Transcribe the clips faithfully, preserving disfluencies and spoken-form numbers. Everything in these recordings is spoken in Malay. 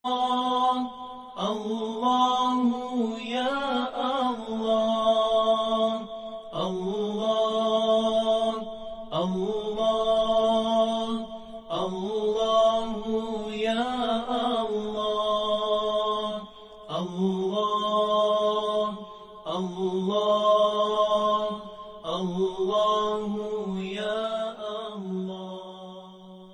الله يا الله الله الله الله يا الله الله الله الله يا الله.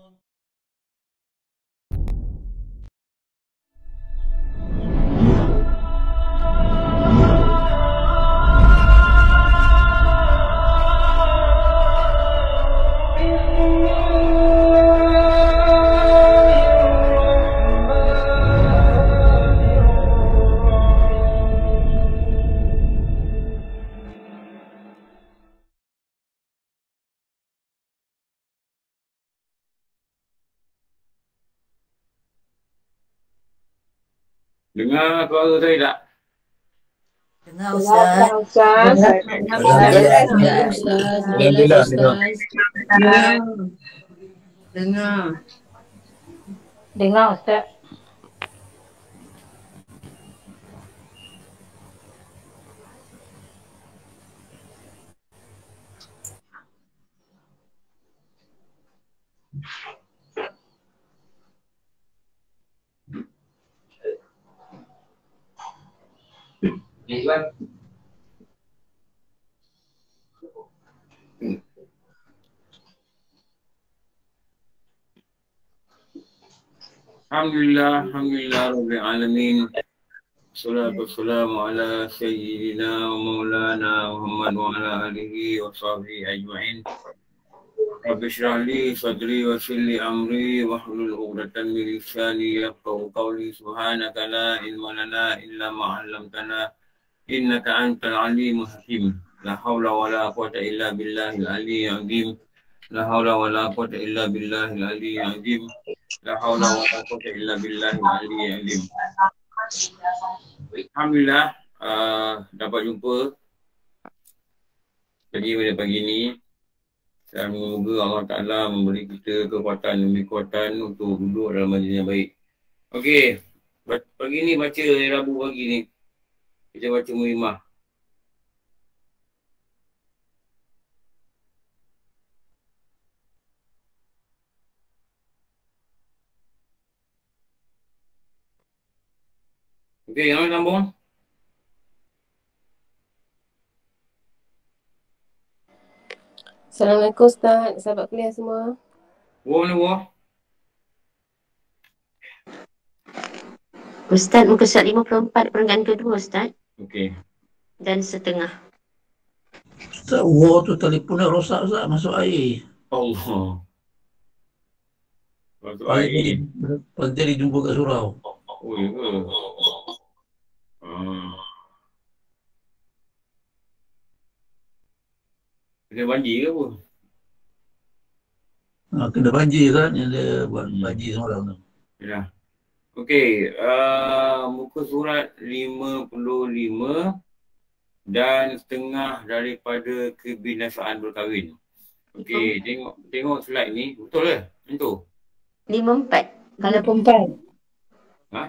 Dengar suara saya tak? Dengar Ustaz. Ustaz. Dengar Ustaz. Alhamdulillah. Dengar. Dengar. Dengar Ustaz. Alhamdulillah, Alhamdulillah Rabbil Alamin. Salatu wassalamu ala Sayyidina wa Maulana Muhammad wa ala alihi wa sahbihi ajma'in. Rabbi syrah li sadri wa sirli amri wa hlul uqdatan min lisani yafqahu qawli. Subhanaka la ilma lana illa ma 'allamtana innaka antal alimul hakim. La haula wa la quwwata illa billahil aliyyil azim. La haula wa la quwwata illa billahil aliyyil azim. La haula wa la quwwata illa billahil aliyyil azim. Alhamdulillah, uh, dapat jumpa lagi pada pagi ni. Dan semoga Allah Ta'ala memberi kita kekuatan demi kekuatan untuk duduk dalam majlis yang baik. Okey, pagi ni baca Rabu pagi ni. Kita baca Muhimah. Okey, yang mana sambung? Assalamualaikum Ustaz, sahabat kuliah semua. Wah mana wah? Ustaz, muka surat lima puluh empat perenggan kedua Ustaz. Okey. Dan setengah. Ustaz, wah tu telefonnya rosak Ustaz, masuk air. Allah. Masuk Pagi air. pagi tadi jumpa kat surau. Oh ya ke? Hmm. Kena banjir ke apa? Ha, kena banjir kan, yang dia buat banjir semalam tu. Ya. Okey, uh, muka surat lima puluh lima dan setengah daripada kebinasaan berkahwin. Okey, tengok tengok slide ni, betul ke? Betul. lima puluh empat. Kalau lima puluh empat. Ha?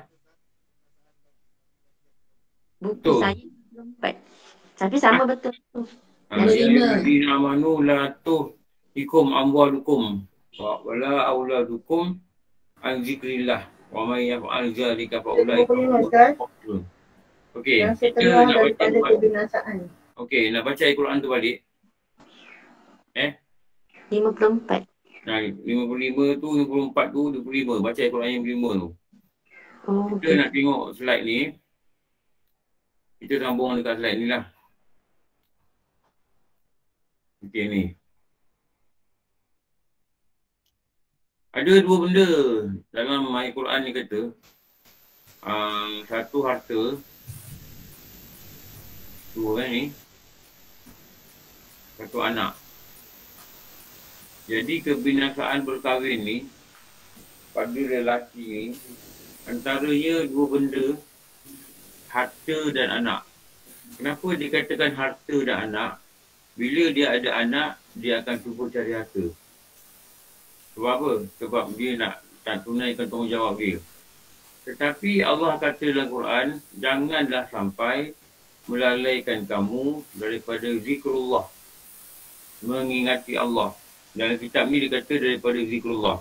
buku Betul. saya lima puluh empat. Tapi sama betul. Alladzina amanu la tuhikum amwalukum wala auladukum an zikrillah wa may yaf'al dzalika fa ulaika humul khasirun. Okey, Yang kita setengah nak baca daripada Quran. kebinasaan. Okey, nak baca Al-Quran tu balik. Eh? lima puluh empat. Nah, lima puluh lima tu, lima puluh empat tu, dua puluh lima. Baca Al-Quran yang lima tu. Oh, Kita okay. nak tengok slide ni. Kita sambung dekat slide ni lah. Okey ni. Ada dua benda dalam Al-Quran ni kata. Uh, satu harta. Dua kan ni. Satu anak. Jadi kebinasaan berkahwin ni pada lelaki ni antaranya dua benda, harta dan anak. Kenapa dikatakan harta dan anak? Bila dia ada anak, dia akan cuba cari harta. Sebab apa? Sebab dia nak tak tunaikan tanggungjawab dia. Tetapi Allah kata dalam Quran, janganlah sampai melalaikan kamu daripada zikrullah, mengingati Allah. Dalam kitab ni dia kata daripada zikrullah.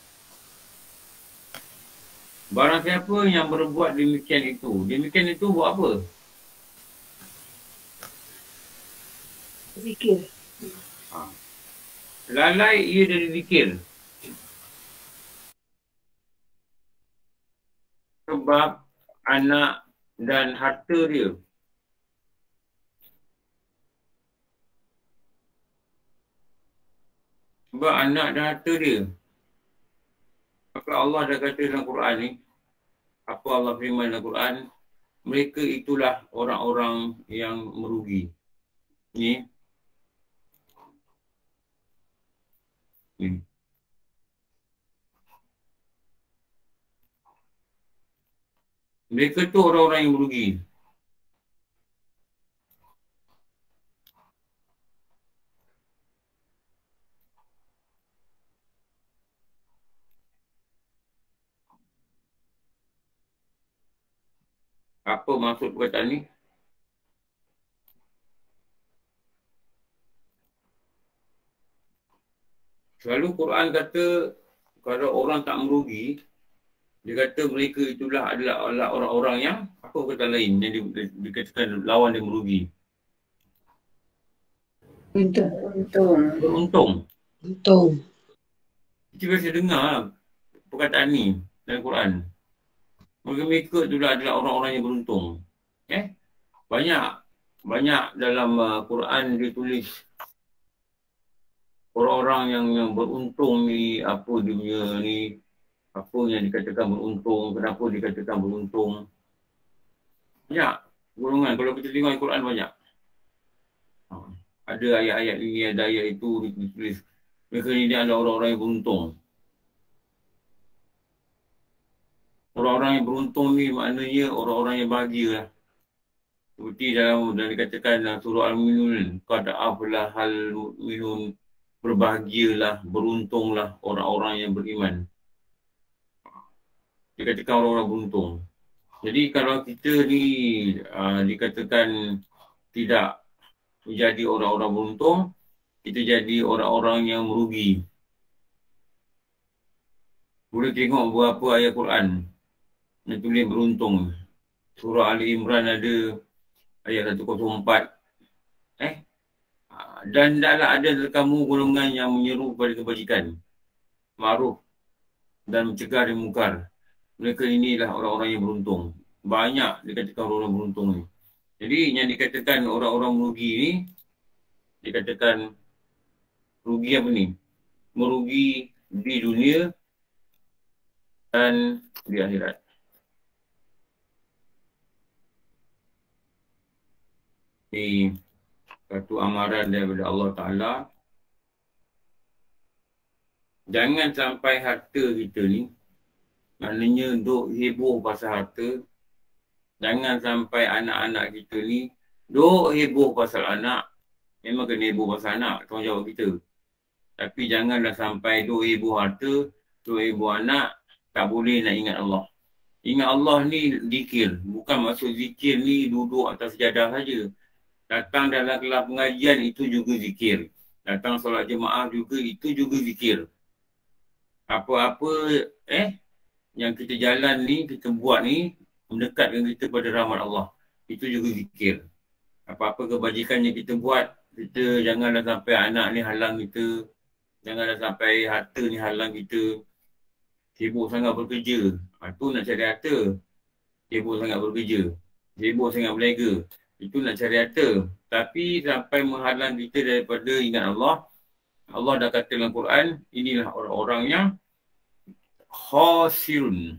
Barang siapa yang berbuat demikian itu, demikian itu buat apa? Zikir. Ha. Lalai ia dari zikir. Sebab anak dan harta dia. Sebab anak dan harta dia. Maka Allah dah kata dalam Quran ni, apa Allah firman dalam Quran, mereka itulah orang-orang yang merugi. Ni. Ni. Mereka tu orang-orang yang merugi. Apa maksud perkataan ni? Selalu Quran kata kalau orang tak merugi, dia kata mereka itulah adalah, adalah orang-orang yang apa kata lain yang di- di- dikatakan lawan dia merugi. Untung. Untung. Beruntung. Untung. Kita biasa dengar perkataan ni dalam Quran. Mereka itulah adalah orang-orang yang beruntung. Eh? Banyak banyak dalam uh, Quran ditulis orang-orang yang, yang beruntung ni, apa dia punya ni, apa yang dikatakan beruntung, kenapa dikatakan beruntung. Banyak golongan. Kalau kita tengok Al-Quran banyak. Ha. Ada ayat-ayat ini, ada ayat itu ditulis. Mereka ni dia adalah orang-orang yang beruntung. Orang-orang yang beruntung ni maknanya orang-orang yang bahagia lah. Seperti dalam, dalam dikatakan dalam surah Al-Mu'minun, qad aflahal mu'minun, berbahagialah, beruntunglah orang-orang yang beriman. Dikatakan orang-orang beruntung. Jadi kalau kita ni uh, dikatakan tidak menjadi orang-orang beruntung, kita jadi orang-orang yang merugi. Boleh tengok beberapa ayat Quran yang tulis beruntung. Surah Ali Imran ada ayat seratus empat. Eh? Dan tidaklah ada dari kamu golongan yang menyeru kepada kebajikan, ma'ruf dan mencegah dari mungkar. Mereka inilah orang-orang yang beruntung. Banyak dikatakan orang-orang beruntung ni. Jadi yang dikatakan orang-orang merugi ni, dikatakan rugi apa ni? Merugi di dunia dan di akhirat. Ini satu amaran daripada Allah Ta'ala. Jangan sampai harta kita ni, maknanya duk heboh pasal harta. Jangan sampai anak-anak kita ni duk heboh pasal anak. Memang kena heboh pasal anak, tanggungjawab kita. Tapi janganlah sampai duk heboh harta, duk heboh anak, tak boleh nak ingat Allah. Ingat Allah ni zikir. Bukan maksud zikir ni duduk atas sejadah saja. Datang dalam kelas pengajian itu juga zikir. Datang solat jemaah juga itu juga zikir. Apa-apa eh yang kita jalan ni, kita buat ni, mendekatkan kita pada rahmat Allah. Itu juga zikir. Apa-apa kebajikan yang kita buat, kita janganlah sampai anak ni halang kita. Janganlah sampai harta ni halang kita. Sibuk sangat bekerja. Ha, tu nak cari harta. Sibuk sangat bekerja. Sibuk sangat berniaga. Itu nak cari harta. Tapi sampai menghalang kita daripada ingat Allah. Allah dah kata dalam Quran, inilah orang-orang yang khasirun.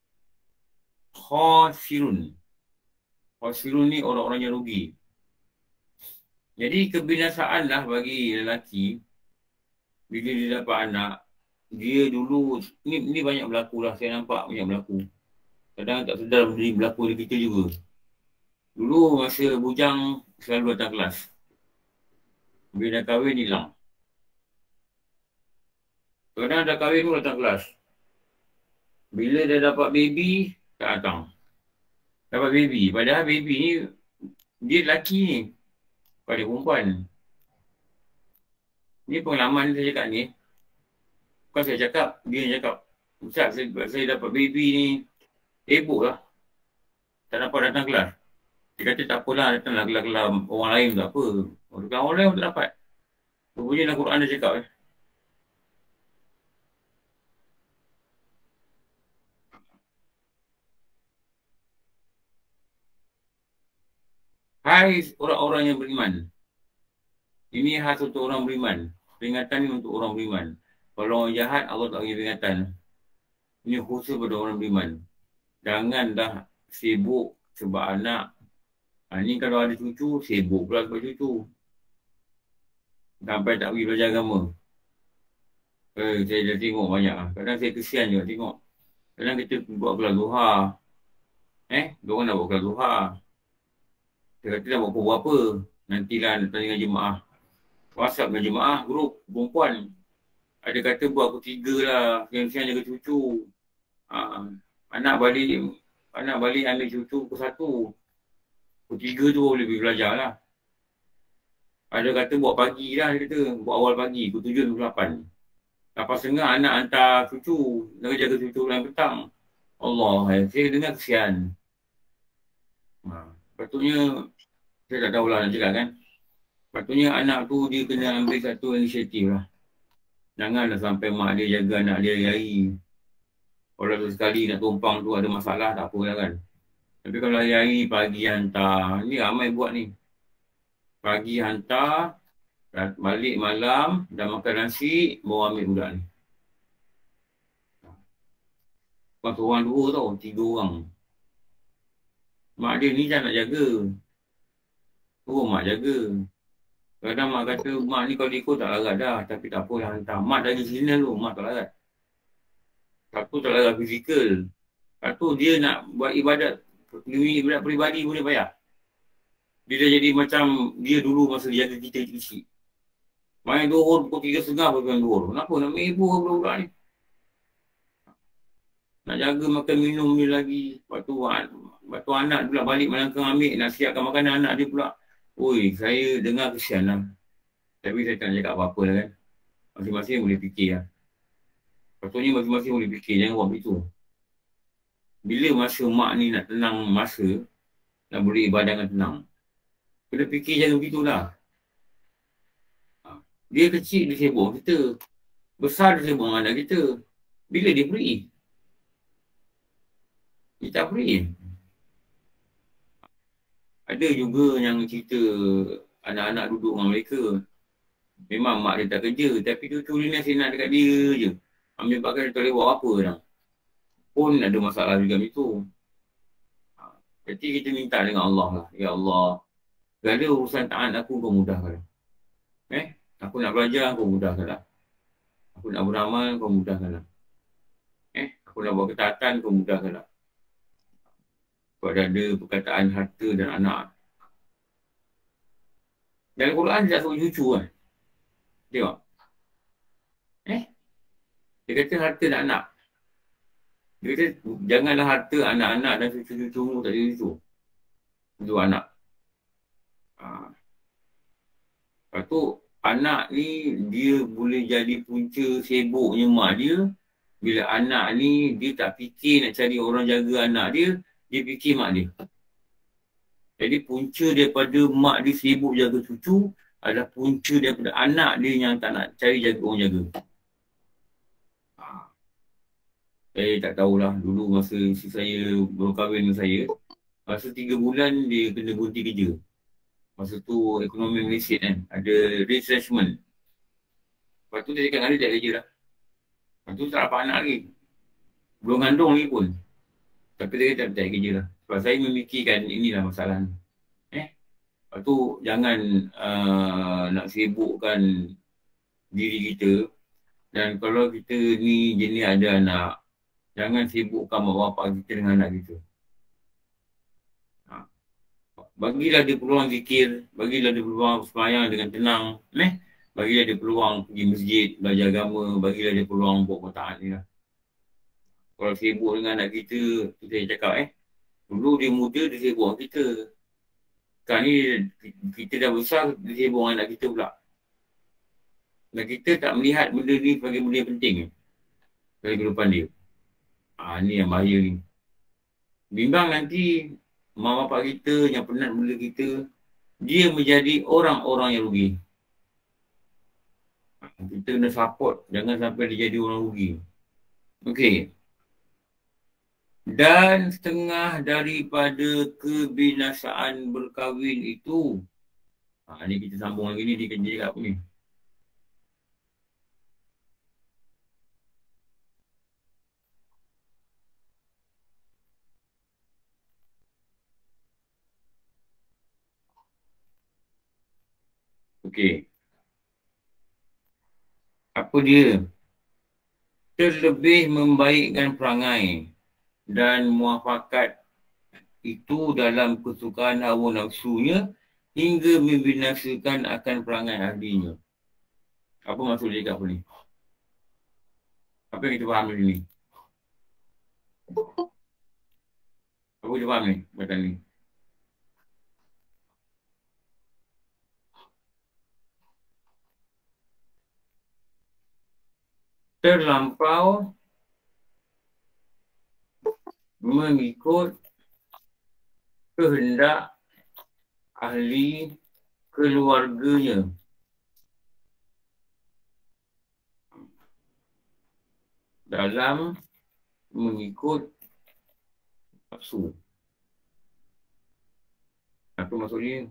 Khasirun. Khasirun ni orang-orang yang rugi. Jadi kebinasaan lah bagi lelaki bila dia dapat anak. Dia dulu, ni, ni banyak berlaku lah. Saya nampak banyak berlaku. Kadang tak sedar benda ni berlaku di kita juga. Dulu masa bujang selalu datang kelas. Bila dah kahwin hilang. Kadang dah kahwin pun datang kelas. Bila dah dapat baby, Tak datang. Dapat baby. Padahal baby ni, dia lelaki ni. Pada perempuan. Ni pengalaman saya cakap ni. Bukan saya cakap, dia yang cakap. Ustaz, saya, saya dapat baby ni. Heboh lah. Tak dapat datang kelas. Dia kata tak apalah, datanglah kelas-kelas orang lain tak apa. Orang orang lain pun tak dapat. Rupanya dalam Quran dia cakap eh. Hai orang-orang yang beriman. Ini khas untuk orang beriman. Peringatan ni untuk orang beriman. Kalau orang jahat, Allah tak bagi peringatan. Ini khusus pada orang beriman. Janganlah sibuk sebab anak. Ha, ni kalau ada cucu, sibuk pula sebab cucu. Sampai tak pergi belajar agama. Eh, saya dah tengok banyak. Kadang saya kesian juga tengok. Kadang kita buat kelas duha. Eh, diorang nak buat kelas duha. Dia kata dah buat pukul berapa. Nantilah datang dengan jemaah. WhatsApp dengan jemaah, grup perempuan. Ada kata buat pukul tiga lah. Siang-siang jaga cucu. Ha, anak balik, anak balik ambil cucu pukul satu. Pukul tiga tu boleh pergi belajar lah. Ada kata buat pagi lah, dia kata. Buat awal pagi, pukul tujuh pukul lapan. Lepas setengah anak hantar cucu. Nak jaga cucu dalam petang. Allah, saya dengar kesian. Ha, patutnya, saya tak tahulah nak cakap kan. Patutnya anak tu dia kena ambil satu inisiatif lah. Janganlah sampai mak dia jaga anak dia hari-hari. Kalau tu sekali nak tumpang tu ada masalah, tak apa lah kan. Tapi kalau hari-hari pagi hantar, ni ramai buat ni. Pagi hantar, balik malam, dah makan nasi, baru ambil budak ni. Bukan seorang dua tau, tiga orang. Mak dia ni tak nak jaga. Oh, mak jaga. Kadang mak kata, mak ni kalau ikut tak larat dah. Tapi tak apa yang hantar. Mak dah signal tu, mak tak larat. Satu tak larat fizikal. Satu dia nak buat ibadat, ibadat peribadi boleh bayar. Dia dah jadi macam dia dulu masa dia jaga kita kecil. Main duhur pukul tiga setengah pun main duhur. Kenapa nak menipu budak-budak ni? Nak jaga makan minum ni lagi. Lepas tu, lepas tu anak pula balik melangkang ambil, nak siapkan makanan anak dia pula. Oi, saya dengar kesian lah. Tapi saya tak nak cakap apa-apa lah kan. Masing-masing boleh fikir lah. Patutnya masing-masing boleh fikir, jangan buat begitu. Bila masa mak ni nak tenang masa, nak boleh ibadah dengan tenang. Kena fikir jangan begitulah. Dia kecil, dia sibuk kita. Besar, dia sibuk dengan anak kita. Bila dia free? Dia tak free. Ada juga yang cerita anak-anak duduk dengan mereka. Memang mak dia tak kerja. Tapi cucu dia ni senang dekat dia je. Ambil pakai dia tak boleh buat apa dah. Pun ada masalah juga itu. Jadi kita minta dengan Allah lah. Ya Allah. Segala urusan taat aku kau mudahkan. Eh? Aku nak belajar kau mudahkan lah. Aku nak beramal kau mudahkan lah. Eh? Aku nak buat ketaatan kau mudahkan lah. Sebab ada perkataan harta dan anak. Dalam Quran dia tak sebut cucu kan. Tengok. Eh? Dia kata harta dan anak. Dia kata janganlah harta anak-anak dan cucu-cucu tak ada cucu. Itu anak. Ha. Lepas tu anak ni dia boleh jadi punca sibuknya mak dia. Bila anak ni dia tak fikir nak cari orang jaga anak dia. Dia fikir mak dia. Jadi punca daripada mak dia sibuk jaga cucu adalah punca daripada anak dia yang tak nak cari jaga orang jaga. Ha. Saya tak tahulah dulu masa isteri saya baru kahwin dengan saya. Masa tiga bulan dia kena berhenti kerja. Masa tu ekonomi Malaysia kan. Ada retrenchment. Lepas tu dia cakap dengan dia tak kerja lah. Lepas tu tak dapat anak lagi. Belum ngandung lagi pun. Tapi dia tak percaya kerja lah. Sebab saya memikirkan inilah masalah ni. Eh? Lepas tu jangan uh, nak sibukkan diri kita. Dan kalau kita ni jenis ada anak, jangan sibukkan mak bapak kita dengan anak kita. Ha. Bagilah dia peluang zikir. Bagilah dia peluang sembahyang dengan tenang. Eh? Bagilah dia peluang pergi masjid, belajar agama. Bagilah dia peluang buat taat ni lah. Kalau sibuk dengan anak kita, kita yang cakap eh. Dulu dia muda, dia sibuk dengan kita. Sekarang ni kita dah besar, dia sibuk dengan anak kita pula. Dan kita tak melihat benda ni sebagai benda yang penting dalam kehidupan dia. Ah, ni yang bahaya ni. Bimbang nanti mak bapak kita yang penat bela kita, dia menjadi orang-orang yang rugi. Kita kena support, jangan sampai dia jadi orang rugi. Okey. Dan setengah daripada kebinasaan berkahwin itu. Ha, ni kita sambung lagi ni, dia kena cakap apa ni. Okey. Apa dia? Terlebih membaikkan perangai dan muafakat itu dalam kesukaan hawa nafsunya hingga membinasakan akan perangai ahlinya. Apa maksud dia kat apa ni? Apa yang kita faham dari ni? Apa kita faham ni? Bacaan ni. Terlampau mengikut kehendak ahli keluarganya. Dalam mengikut nafsu. Apa maksudnya?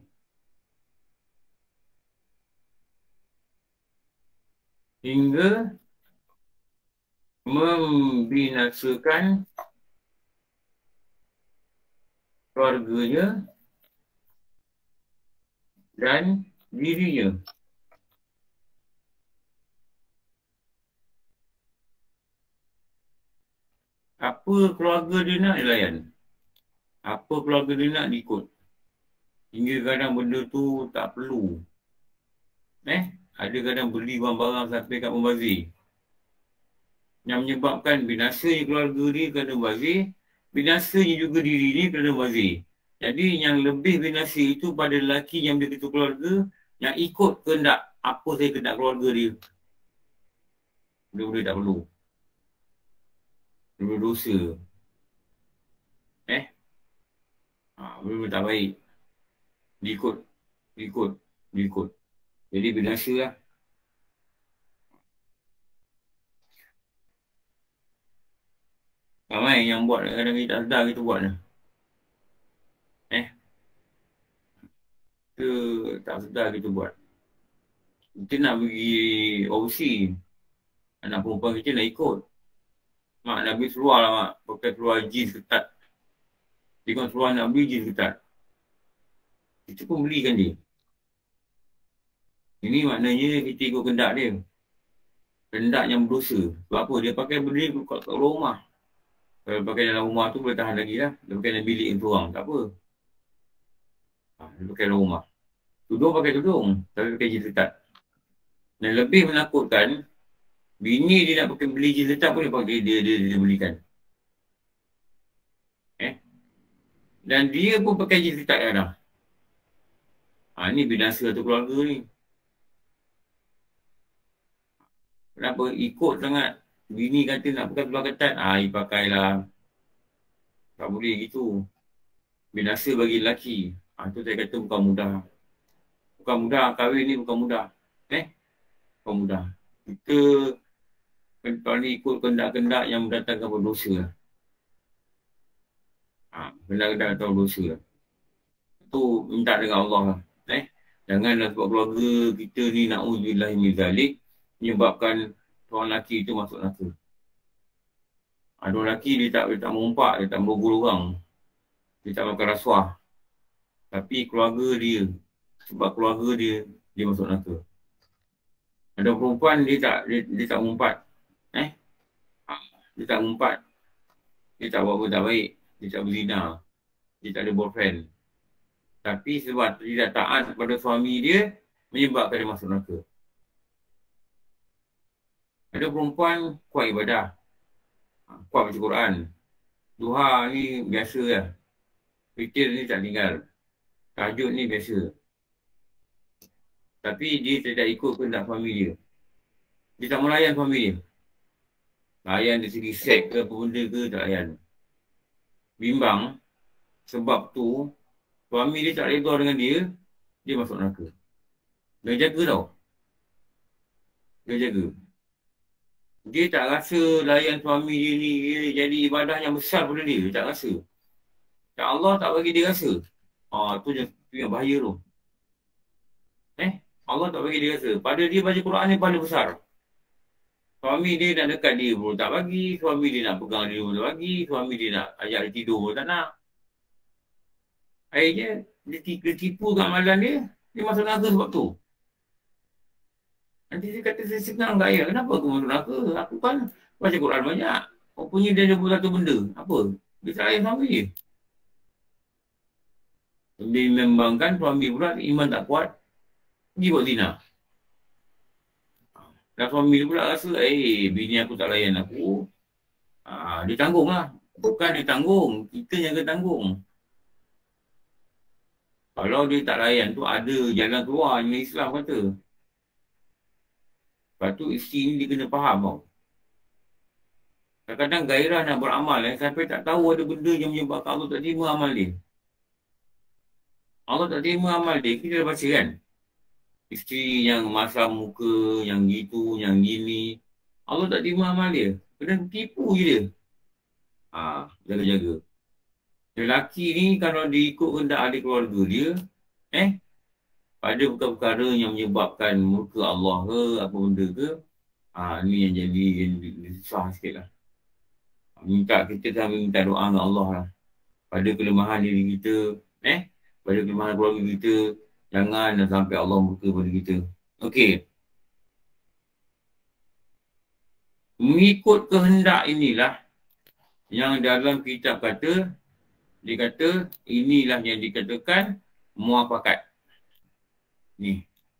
Hingga membinasakan keluarganya dan dirinya. Apa keluarga dia nak dilayan? Apa keluarga dia nak diikut? Hingga kadang benda tu tak perlu. Eh, ada kadang beli barang-barang sampai kat membazir. Yang menyebabkan binasanya keluarga dia kerana membazir, binasanya juga diri dia kerana membazir. Jadi yang lebih binasa itu pada lelaki yang begitu keluarga, yang ikut kehendak apa saya kehendak keluarga dia. Benda-benda tak perlu. Benda dosa. Eh? Ha, benda-benda tak baik. Diikut. Diikut. Diikut. Jadi binasa lah. Ramai yang buat kadang-kadang kita tak sedar kita buat lah. Eh? Kita tak sedar kita buat. Kita nak pergi overseas. Anak perempuan kita nak ikut. Mak nak beli seluar lah mak. Pakai seluar jeans ketat. Tengok seluar nak beli jeans ketat. Kita pun belikan dia. Ini maknanya kita ikut kendak dia. Kendak yang berdosa. Sebab apa? Dia pakai beli kat rumah. Kalau pakai dalam rumah tu boleh tahan lagi lah. Dia pakai dalam bilik yang seorang. Tak apa. Ha, dia pakai dalam rumah. Tudung pakai tudung. Tapi pakai jeans ketat. Dan lebih menakutkan, bini dia nak pakai beli jeans ketat pun dia pakai dia, dia, dia, dia belikan. Eh? Dan dia pun pakai jeans ketat kadang. Ha, ni binasa satu keluarga ni. Kenapa? Ikut sangat. Bini kata nak pakai seluar ketat. Ah, dia pakailah. Tak boleh gitu. Binasa bagi lelaki. Ah, tu saya kata bukan mudah. Bukan mudah. Kahwin ni bukan mudah. Eh? Bukan mudah. Kita kalau ni ikut kendak-kendak yang mendatangkan berdosa. Ah, kendak-kendak atau dosa. Tu minta dengan Allah lah. Eh? Janganlah sebab keluarga kita ni na'udzubillah min zalik menyebabkan orang lelaki itu masuk neraka. Ada orang lelaki dia tak, dia tak mengumpat, dia tak merogol orang. Dia tak makan rasuah. Tapi keluarga dia, sebab keluarga dia, dia masuk neraka. Ada perempuan dia tak dia, dia tak mengumpat. Eh? Dia tak mengumpat. Dia tak buat apa tak baik. Dia tak berzina. Dia tak ada boyfriend. Tapi sebab dia tak taat kepada suami dia, menyebabkan dia masuk neraka. Ada perempuan kuat ibadah. Kuat baca Quran. Duha ni biasa lah. Witir ni tak tinggal. Tahajud ni biasa. Tapi dia tidak ikut kehendak suami dia. Dia tak melayan suami dia. Layan dari segi seks ke apa benda ke tak layan. Bimbang. Sebab tu suami dia tak reda dengan dia. Dia masuk neraka. Dia jaga tau. Dia jaga. Dia tak rasa layan suami dia ni dia jadi ibadah yang besar pada dia. Dia tak rasa. Dan Allah tak bagi dia rasa. Ah, tu yang, tu yang bahaya tu. Eh, Allah tak bagi dia rasa. Pada dia baca Quran ni paling besar. Suami dia nak dekat dia pun tak bagi. Suami dia nak pegang dia pun tak bagi. Suami dia nak ajak dia tidur pun tak nak. Akhirnya, dia, dia tipu kat amalan dia. Dia masuk neraka sebab tu. Nanti dia kata, saya senang tak ya? Kenapa aku masuk neraka? Aku kan baca Quran banyak. Rupanya dia ada pun satu benda. Apa? Dia tak layan suami dia. Dia membangkan suami pula iman tak kuat. Pergi buat zina. Dan suami dia pula rasa, eh, bini aku tak layan aku. Ah, dia tanggung lah. Bukan dia tanggung. Kita yang kena tanggung. Kalau dia tak layan tu, ada jalan keluar yang Islam kata. Lepas tu, isteri ni dia kena faham tau. Kadang-kadang gairah nak beramal eh, sampai tak tahu ada benda yang menyebabkan Allah tak terima amal dia. Allah tak terima amal dia, kita dah baca kan? Isteri yang masam muka, yang gitu, yang gini. Allah tak terima amal dia. Kena tipu je dia. Ha, jaga-jaga. Lelaki ni kalau dia ikut kehendak ahli keluarga dia, eh, pada perkara-perkara yang menyebabkan murka Allah ke, apa benda ke, ha, ni yang jadi yang susah sikit lah. Minta, kita sambil minta doa dengan Allah lah. Pada kelemahan diri kita, eh, pada kelemahan keluarga kita, jangan sampai Allah murka pada kita. Okey. Mengikut kehendak inilah yang dalam kitab kata, dia kata inilah yang dikatakan muafakat. Ni.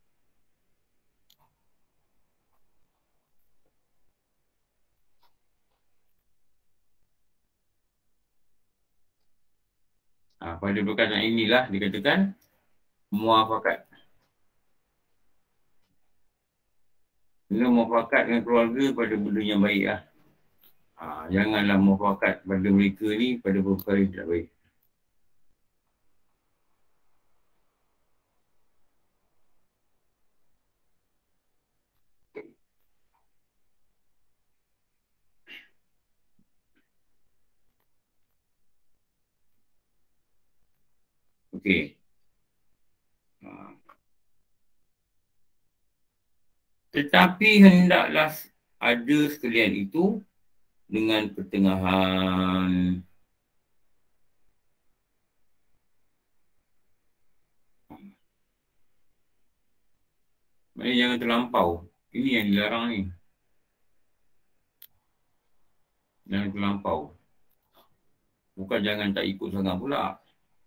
Ha, pada perkataan inilah dikatakan muafakat. Kena muafakat dengan keluarga pada benda yang baik lah. Ha, janganlah muafakat pada mereka ni pada perkara yang tidak baik. Okey. Ha. Tetapi hendaklah ada sekalian itu dengan pertengahan. Maksudnya jangan terlampau. Ini yang dilarang ni. Jangan terlampau. Bukan jangan tak ikut sangat pula.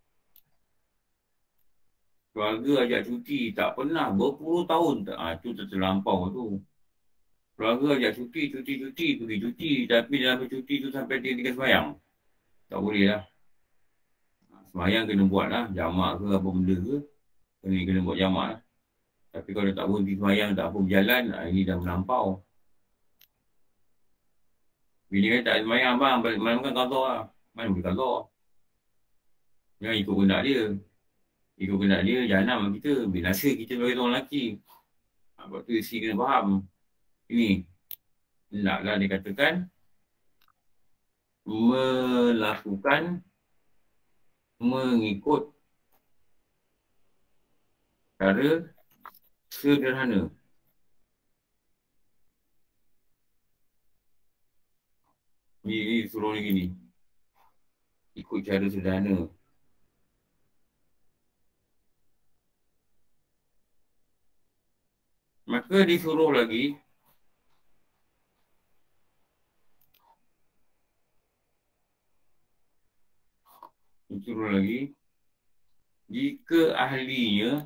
Keluarga ajak cuti, tak pernah. Berpuluh tahun. Ah, tu terlampau tu. Keluarga ajak cuti, cuti-cuti, pergi cuti. Tapi dalam cuti tu sampai tinggal sembahyang. Tak boleh lah. Sembahyang kena buat lah. Jamak ke apa benda ke. Kena, kena buat jamak lah. Tapi kalau tak berhenti sembahyang, tak apa berjalan, ini dah melampau. Bila kata tak ada sembahyang, abang, balik malam kan qadha lah. Mana boleh qadha. Jangan ikut kehendak dia. Ikut kehendak dia, jahanam kita. Binasa kita sebagai orang lelaki. Sebab tu isteri kena faham. Ini. Hendaklah dikatakan melakukan mengikut cara sederhana. Ni, ni suruh ni gini. Ikut cara sederhana. Maka disuruh lagi disuruh lagi jika ahlinya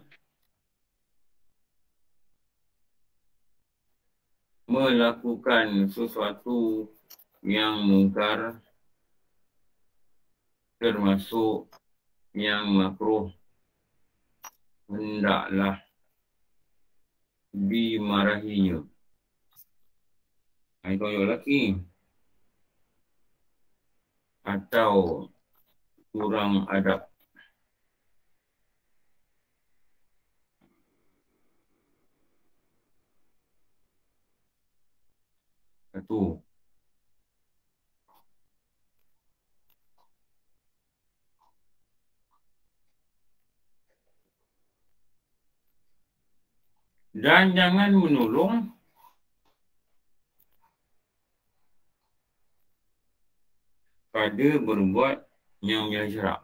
melakukan sesuatu yang mungkar termasuk yang makruh hendaklah dimarahinya. Itu yang lelaki atau kurang adab. Satu. Dan jangan menolong pada berbuat yang menyalahi syarak.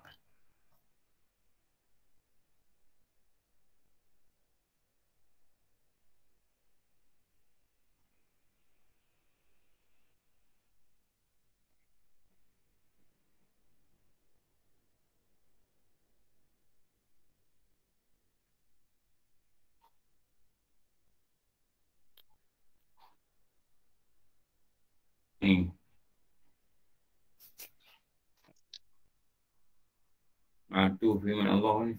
Ni. Ah, tu firman Allah ni.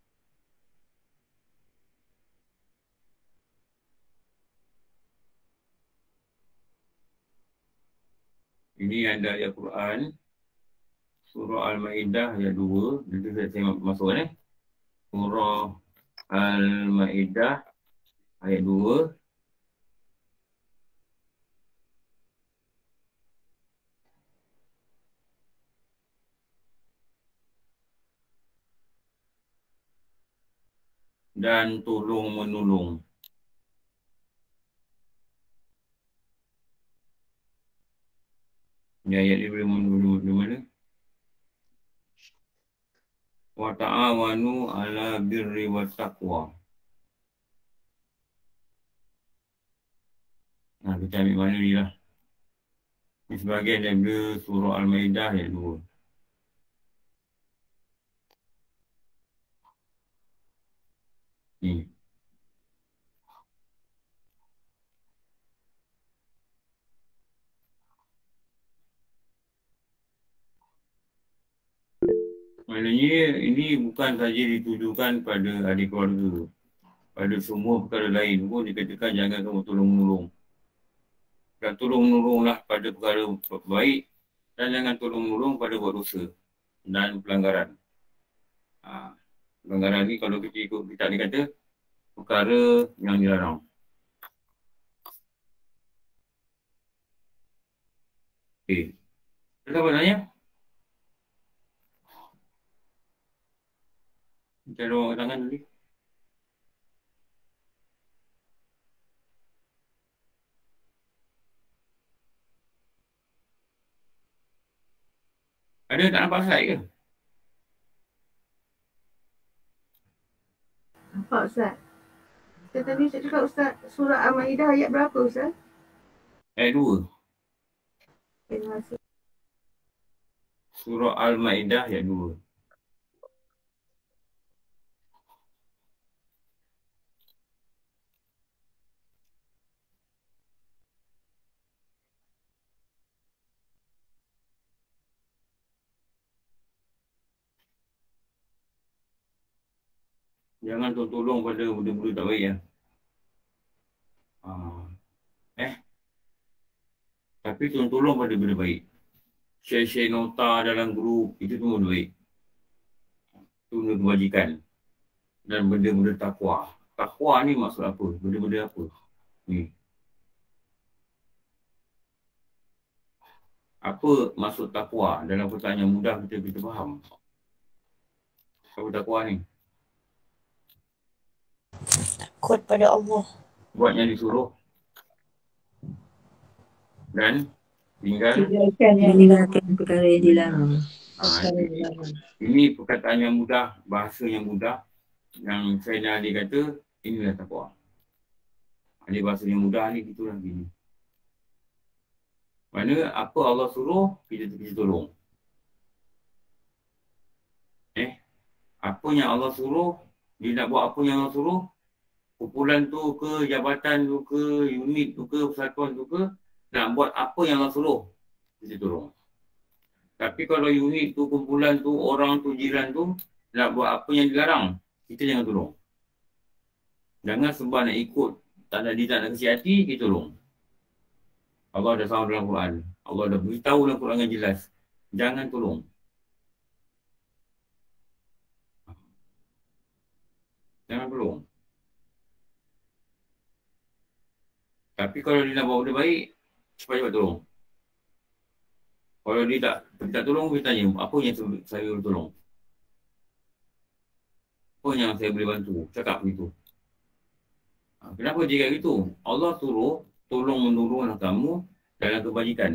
Ini ada ayat Quran Surah Al-Ma'idah ayat dua. Nanti saya tengok masuk ni. Surah Al-Ma'idah ayat dua. Dan tolong menolong. Ni ayat ni boleh menolong di mana? Wa ta'awanu ala birri wa taqwa. Nah, kita ambil mana ni lah. Ini sebahagian daripada surah Al-Ma'idah ayat dua. Ni. Maknanya ini bukan saja ditujukan pada ahli keluarga. Pada semua perkara lain pun dikatakan jangan kamu tolong-menolong. Dan tolong-menolonglah pada perkara baik dan jangan tolong-menolong pada buat dosa dan pelanggaran. Ha, pelanggaran ni kalau kita ikut kita ni kata perkara yang dilarang. Okey. Ada apa tanya? Kita ada orang tangan tadi. Ada tak nampak slide ke? Nampak Ustaz. Saya tadi saya cakap Ustaz, surah Al-Ma'idah ayat berapa Ustaz? Ayat dua. Terima kasih. Surah Al-Ma'idah ayat dua. Jangan tolong pada benda-benda tak baik ya. Ha. Eh. Tapi tolong pada benda baik. Share-share nota dalam grup, itu semua benda baik. Itu benda kebajikan. Dan benda-benda takwa. Takwa ni maksud apa? Benda-benda apa? Ni. Apa maksud takwa? Dalam pertanyaan mudah kita kita faham. Apa takwa ni? Takut pada Allah. Buat yang disuruh. Dan tinggal. Tinggalkan yang Meninggalkan perkara yang dilarang. Ha, ini, ini perkataan yang mudah, bahasa yang mudah. Yang Sayyidina Ali kata, inilah takwa. Ada bahasa yang mudah ni, itulah gini. Mana apa Allah suruh, kita kita tolong. Eh, apa yang Allah suruh, dia nak buat apa yang Allah suruh, kumpulan tu ke, jabatan tu ke, unit tu ke, persatuan tu ke, nak buat apa yang Allah suruh, kita tolong. Tapi kalau unit tu, kumpulan tu, orang tu, jiran tu nak buat apa yang dilarang, kita jangan tolong. Jangan sebab nak ikut, tak nak dia tak nak kasih hati, kita tolong. Allah dah sama dalam Quran. Allah dah beritahu dalam Quran yang jelas. Jangan tolong. Jangan tolong. Tapi kalau dia nak buat benda baik, cepat-cepat tolong. Kalau dia tak, tak tolong, dia tanya, apa yang saya boleh tolong? Apa yang saya boleh bantu? Cakap begitu. Ha, kenapa dia kata gitu? Allah suruh tolong menolonglah kamu dalam kebajikan.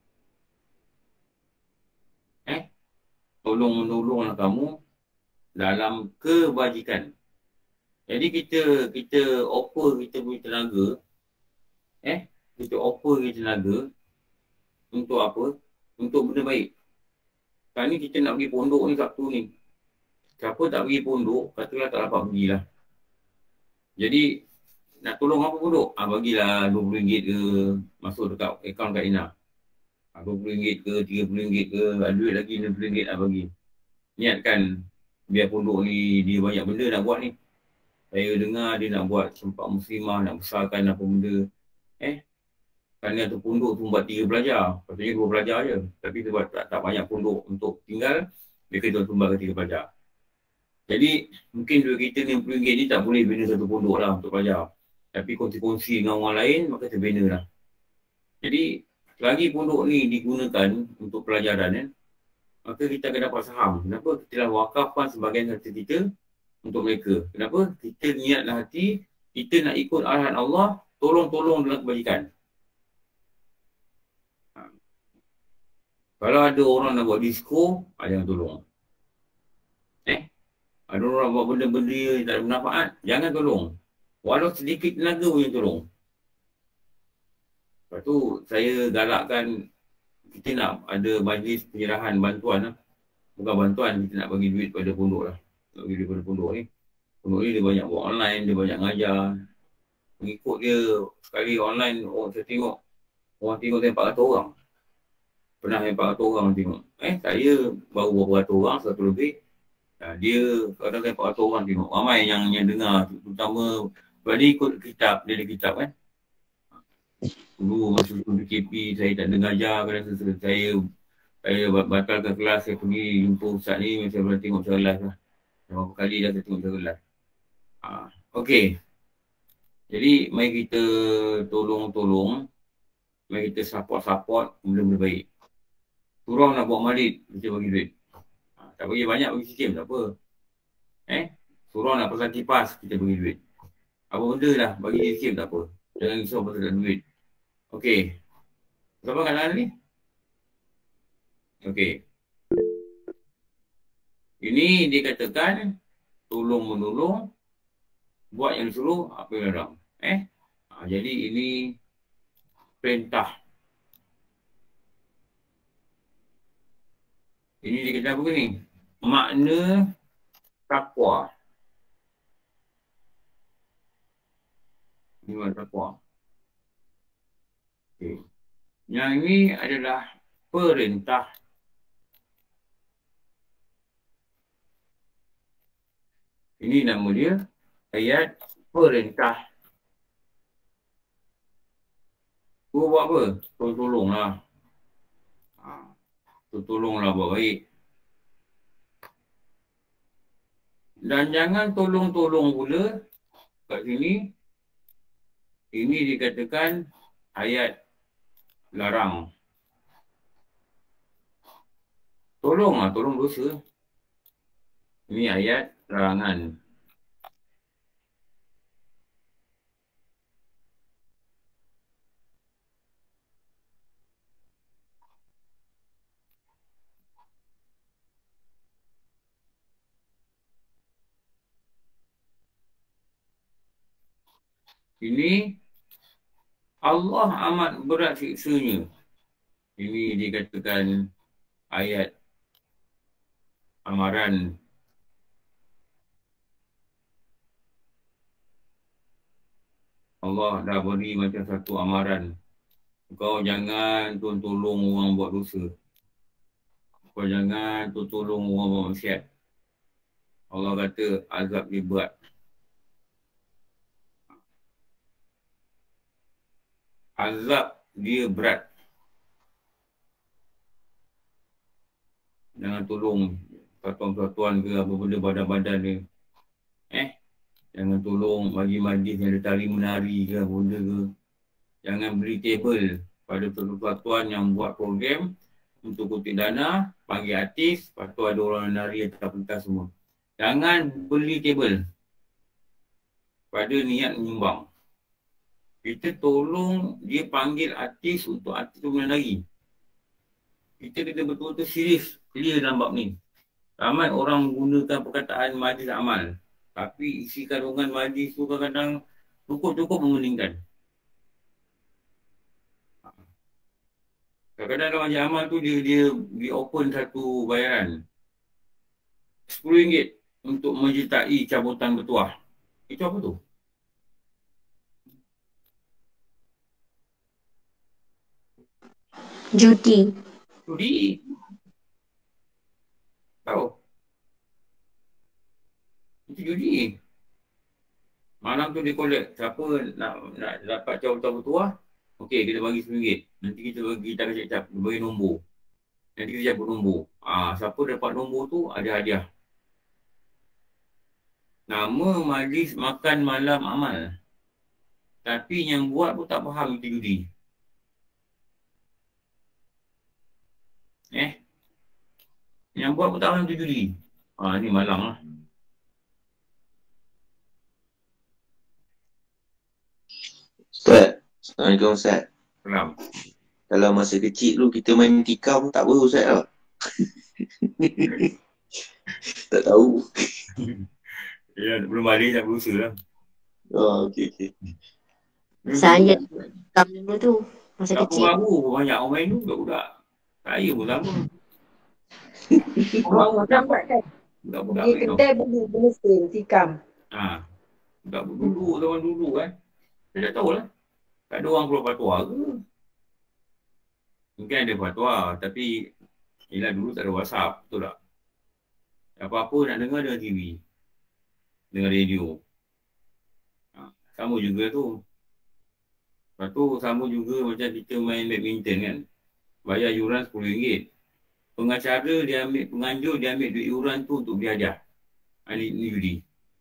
Eh? Tolong menolonglah kamu dalam kebajikan. Jadi kita kita offer kita punya tenaga, eh? Kita offer kita tenaga untuk apa? Untuk benda baik. Sekarang ni kita nak pergi pondok ni Sabtu ni. Siapa tak pergi pondok, katalah tak dapat pergilah. Jadi, nak tolong apa pondok? Ah, bagilah dua puluh ringgit ke, masuk dekat akaun Kak Ina. Ah, dua puluh ringgit ke, tiga puluh ringgit ke, ada duit lagi enam puluh ringgit lah bagi. Niatkan, biar pondok ni dia banyak benda nak buat ni. Saya dengar dia nak buat sempat muslimah, nak besarkan apa benda. Eh, kerana tu pondok tu buat tiga pelajar. Patutnya dua pelajar je. Tapi sebab tak, tak banyak pondok untuk tinggal, mereka tu tumbal ke tiga pelajar. Jadi, mungkin duit kita enam puluh ringgit ni tak boleh bina satu pondok lah untuk pelajar. Tapi kongsi-kongsi dengan orang lain, maka terbina lah. Jadi, selagi pondok ni digunakan untuk pelajaran, eh, maka kita akan dapat saham. Kenapa? Kita dah wakafkan sebahagian harta kita untuk mereka. Kenapa? Kita niatlah hati, kita nak ikut arahan Allah, tolong-tolong dalam kebajikan. Ha. Kalau ada orang nak buat disko, jangan tolong. Eh? Ada orang buat benda-benda yang tak ada manfaat, jangan tolong. Walau sedikit tenaga pun yang tolong. Lepas tu, saya galakkan kita nak ada majlis penyerahan bantuan lah. Bukan bantuan, kita nak bagi duit pada pondok lah. Nak bagi duit pada pondok ni. Pondok ni dia banyak buat online, dia banyak ngajar. Mengikut dia, sekali online, oh, saya tengok, orang tengok saya empat ratus orang. Pernah empat ratus orang tengok. Eh, saya baru berapa ratus orang, satu lebih. Nah, dia, kadang saya empat ratus orang tengok. Ramai yang yang dengar, terutama, sebab dia ikut kitab, dia ada kitab kan. Dulu masa P K P, saya tak ada ngajar, kadang saya saya batalkan kelas, saya pergi jumpa ustaz ni, saya boleh tengok secara live lah. Berapa kali dah saya tengok secara live. Ha, Okey. Jadi, mari kita tolong-tolong, mari kita support-support benda-benda baik. Surau nak buat maulid, kita bagi duit. Ha, tak bagi banyak, bagi sikit tak apa. Eh, surau nak pasang kipas, kita bagi duit. Apa benda lah, bagi sikit tak apa. Jangan risau pasal tak duit. Okey. Siapa kat dalam ni? Okey. Ini dikatakan tolong-menolong, buat yang disuruh, apa yang larang. Eh? Ha, jadi ini perintah. Ini dikatakan apa ni? Makna takwa. Ini makna takwa. Okay. Yang ini adalah perintah. Ini nama dia ayat perintah. Kau buat apa? Tolong-tolonglah. Ha. Tolonglah buat baik. Dan jangan tolong-tolong pula kat sini. Ini dikatakan ayat larang. Tolonglah, tolong dosa. Ini ayat larangan. Ini Allah amat berat siksanya. Ini dikatakan ayat amaran. Allah dah beri macam satu amaran Kau jangan tolong orang buat dosa. Kau jangan tolong orang buat maksiat. Allah kata azab dia berat. Azab dia berat. Jangan tolong persatuan-persatuan ke apa benda badan-badan dia. Eh? Jangan tolong bagi majlis yang ada tari menari ke apa benda ke. Jangan beli table pada persatuan yang buat program untuk kutip dana, panggil artis, lepas tu ada orang menari atau pentas semua. Jangan beli table pada niat menyumbang. Kita tolong dia panggil artis untuk artis tu menari. Kita kena betul-betul serius clear dalam bab ni. Ramai orang menggunakan perkataan majlis amal. Tapi isi kandungan majlis tu kadang-kadang cukup-cukup memeningkan. Kadang-kadang dalam majlis amal tu dia, dia, dia open satu bayaran. sepuluh ringgit untuk menyertai cabutan bertuah. Itu apa tu? Judi. Judi. Tahu? Itu judi. Malam tu dia collect. Siapa nak, nak dapat cabutan bertuah? Okey, kita bagi sepuluh ringgit. Nanti kita bagi, kita akan cakap, bagi nombor. Nanti kita cabut nombor. Ah, siapa dapat nombor tu, ada hadiah. Nama majlis makan malam amal. Tapi yang buat pun tak faham itu judi. Eh? Yang buat pun tak faham itu judi. Ah, ni malang lah. Ustaz, Assalamualaikum Ustaz. Salam. Kalau masa kecil dulu kita main tikam tak apa Ustaz lah. Tak tahu. Ya, belum balik tak berusaha lah. Oh, okey okey. Saya tikam dulu tu. Masa Tak kecil. baru banyak orang main tu budak-budak. Saya pun sama. Orang lambat kan. Budak-budak Pergi main tu. kedai beli mesin tikam. Ha. Budak dulu, zaman dulu kan. Saya tak tahulah. Tak ada orang keluar fatwa ke? Mungkin ada fatwa, tapi yelah dulu tak ada WhatsApp, betul tak? Apa-apa nak dengar dengan T V. Dengan radio. Ha. Sama juga tu. Lepas tu sama juga macam kita main badminton kan. Bayar yuran sepuluh ringgit. Pengacara dia ambil, penganjur dia ambil duit yuran tu untuk beli hadiah. Ha, ni, ni judi.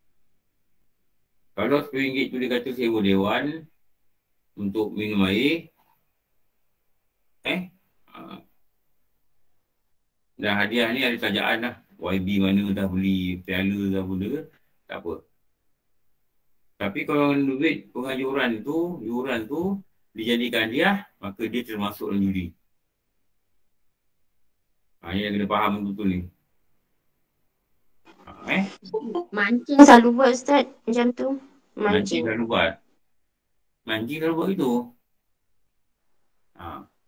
Kalau sepuluh ringgit tu dia kata sewa dewan untuk minum air. Eh? Ha. Dan hadiah ni ada tajaan lah. Y B mana dah beli piala dah benda ke. Tak apa. Tapi kalau duit pengajuran tu, yuran tu dijadikan hadiah, maka dia termasuk dalam judi. Ha, yang kena faham betul ni. Ha, eh? Mancing selalu buat Ustaz macam tu. Mancing Mancing. selalu buat. Mancing selalu buat itu. Ha.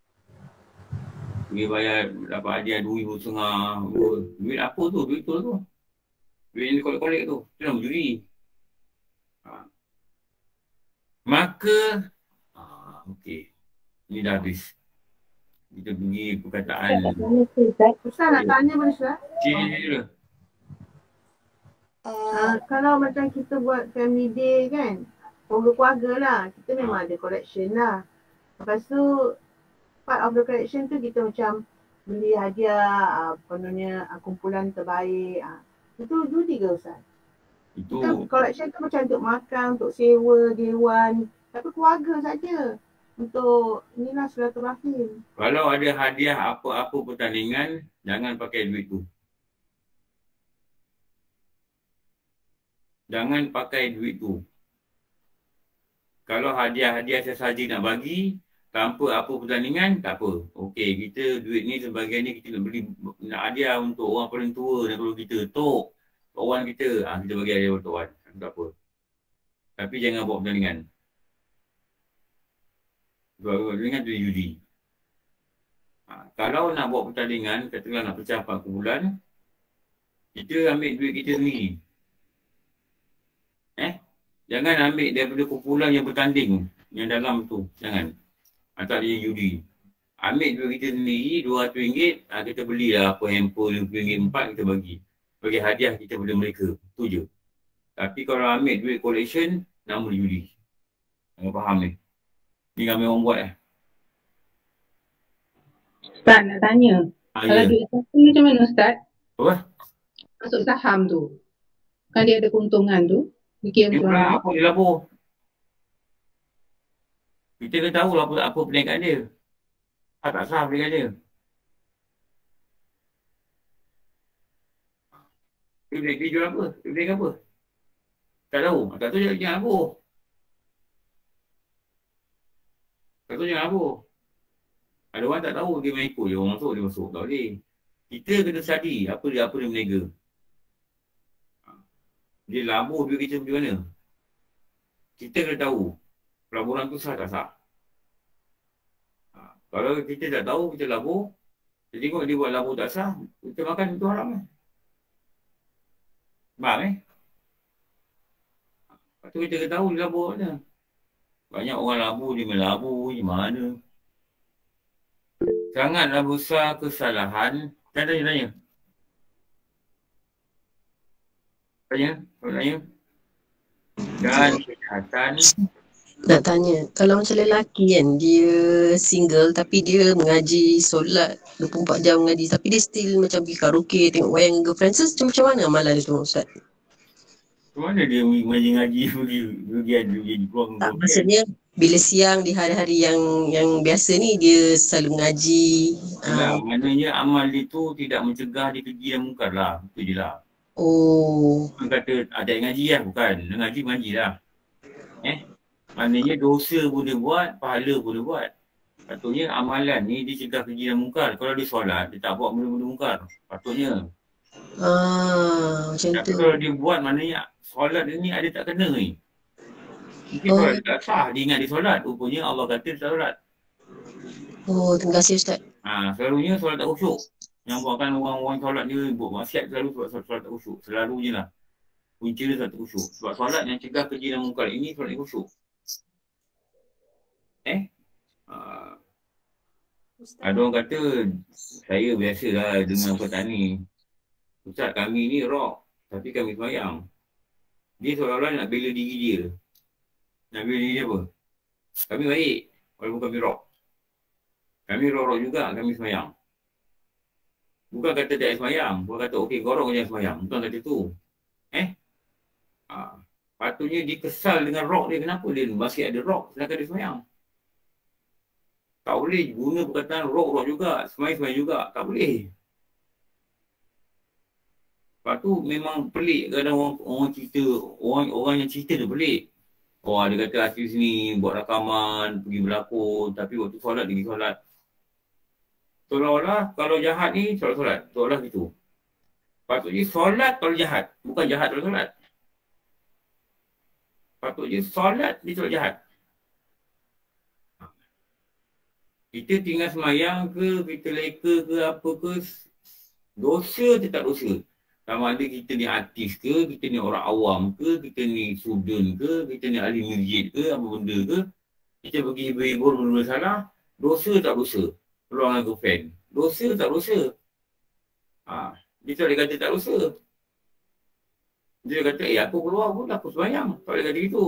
Dia bayar dapat hadiah dua ribu setengah. Duit apa tu? Duit tu tu. Duit yang dikolek-kolek tu. Itu nama judi. Ha. Maka, ha, okey. Ini dah habis. Kita pergi perkataan. Ustaz nak tanya pada Ustaz. Cik ni je. Uh, kalau macam kita buat family day kan, keluarga-keluarga lah, kita memang ada collection lah. Lepas tu, part of the collection tu kita macam beli hadiah, apa uh, namanya, uh, kumpulan terbaik. Uh. Itu judi ke Ustaz? Itu Kita collection tu macam untuk makan, untuk sewa, dewan. Tapi keluarga saja. Untuk inilah silaturahim. kalau ada hadiah apa-apa pertandingan, jangan pakai duit tu. Jangan pakai duit tu. Kalau hadiah-hadiah sesaja nak bagi, tanpa apa pertandingan, tak apa. Okey, kita duit ni sebagai ni kita nak beli, nak hadiah untuk orang paling tua dan kalau kita, tok, kawan kita, ha, kita bagi hadiah untuk kawan. Tak apa. Tapi jangan buat pertandingan. Buat pertandingan tu judi. Ha, kalau nak buat pertandingan, katakanlah nak pecah empat bulan, kita ambil duit kita sendiri. Eh? Jangan ambil daripada kumpulan yang bertanding yang dalam tu. Jangan. Atau dia judi. Ambil duit kita sendiri, dua ratus ringgit, ha, kita belilah apa handphone lima puluh ringgit empat, kita bagi. Bagi hadiah kita pada mereka. Itu je. Tapi kalau ambil duit collection, nama dia judi. Jangan faham ni. Ni ramai orang buat eh. Ustaz nak tanya. Ha, Kalau ya. duit saksi macam mana Ustaz? Apa? Masuk saham tu. Kan dia ada keuntungan tu. Fikir Dia macam pula mana? apa dia labur. Kita kena tahu apa, apa perniagaan dia. Ah, tak sah perniagaan dia. Dia, dia, dia jual apa? Dia perniagaan apa? Tak tahu. Tak tahu jangan jangan labur. Tak tahu jangan labur. Ada orang tak tahu, dia main ikut je. Orang masuk, dia masuk. Tak boleh. Kita kena study apa dia, apa dia berniaga. Dia labur duit kita macam mana. Kita kena tahu. Pelaburan tu sah tak sah. Ha, kalau kita tak tahu, kita labur. Kita tengok dia buat labur tak sah, kita makan itu haram. Faham eh? Lepas tu kita kena tahu dia labur mana. Banyak orang labur, dia melabur di mana. Sangatlah besar kesalahan. Saya tanya-tanya. Tanya, tanya. Dan kejahatan. Nak tanya, kalau macam lelaki kan, dia single tapi dia mengaji solat dua puluh empat jam mengaji tapi dia still macam pergi karaoke, tengok wayang girlfriend. So macam mana amalan dia semua Ustaz? Macam mana dia mengaji-ngaji pergi pergi ada pergi keluar dengan Tak, girlfriend? maksudnya bila siang di hari-hari yang yang biasa ni dia selalu mengaji. Yalah, Uh, maknanya amal dia tu tidak mencegah dia keji dan mungkar lah. Itu je lah. oh, Orang kata ada yang ngaji lah, bukan. Dia ngaji, mengaji lah. Eh? Maknanya dosa pun dia buat, pahala pun dia buat. Patutnya amalan ni dia cegah keji dan mungkar. Kalau dia solat, dia tak buat benda-benda mungkar. Patutnya. ah, macam Tapi tu. kalau dia buat, maknanya solat dia ni ada tak kena ni. Mungkin Oh, solat dia tak sah, dia ingat dia solat. Rupanya Allah kata dia tak solat. oh, terima kasih Ustaz. Ha, selalunya solat tak khusyuk. Yang buatkan orang-orang solat dia buat maksiat selalu solat, solat, solat tak khusyuk. Selalu je lah. Punca dia solat tak khusyuk. Sebab solat yang cegah keji dan mungkar ini solat yang khusyuk. Eh? Uh, ada orang kata, saya biasalah dengan perkataan ni. Ustaz, kami ni rock. Tapi kami semayang. Dia seolah-olah nak bela diri dia. Nak bela diri dia apa? Kami baik. Walaupun kami rock. Kami rock-rock juga, kami semayang. Bukan kata tak semayang. Bukan kata, okey, korang jangan semayang. Bukan kata tu. Eh? Ha. Patutnya dia kesal dengan rock dia. Kenapa dia masih ada rock sedangkan dia semayang? Tak boleh guna perkataan rock-rock juga. Semayang-semayang juga. Tak boleh. Lepas tu memang pelik kadang orang, orang cerita. Orang orang yang cerita tu pelik. Oh, dia kata artis ni buat rakaman, pergi berlakon. Tapi waktu solat, dia pergi solat. Seolah-olah kalau jahat ni, solat-solat. Seolah gitu. Patutnya solat kalau jahat. Bukan jahat kalau solat. Patutnya solat dia solat jahat. Kita tinggal semayang ke, kita leka ke, apa ke, dosa tetap dosa. Sama ada kita ni artis ke, kita ni orang awam ke, kita ni student ke, kita ni ahli masjid ke, apa benda ke. Kita pergi hibur-hibur benda salah, dosa tak dosa. Peluang dengan girlfriend. Dosa tak dosa. Ha, dia tak boleh kata tak dosa. Dia kata, eh aku keluar pun aku semayang. Tak boleh kata gitu.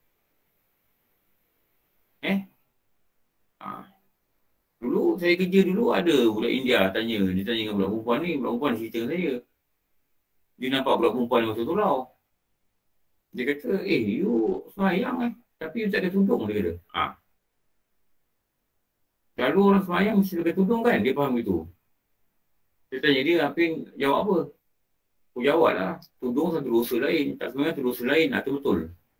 Eh? Ha. Dulu saya kerja dulu ada budak India tanya. Dia tanya dengan budak perempuan ni, budak perempuan cerita dengan saya. Dia nampak budak perempuan masuk surau. Dia kata, eh you semayang eh. Tapi you tak ada tudung, dia kata. Ha. Lalu orang semayang mesti ada tudung kan? Dia faham itu. Saya tanya dia, Apin jawab apa? Aku jawab lah. Tudung satu dosa lain. Tak semayang satu dosa lain. Itu betul.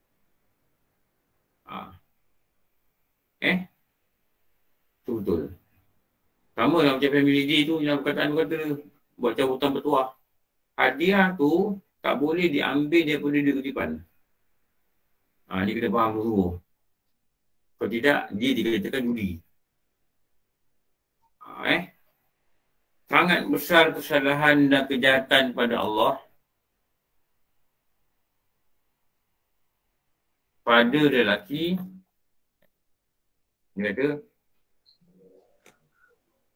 Ha. Eh? Itu betul. Sama lah macam family day tu. Yang perkataan tu kata, buat cabutan bertuah. Hadiah tu tak boleh diambil daripada duit kutipan. Ha, dia kena faham sungguh. Kalau tidak, dia dikatakan judi. Ha, eh? Sangat besar kesalahan dan kejahatan pada Allah pada lelaki. Dia kata,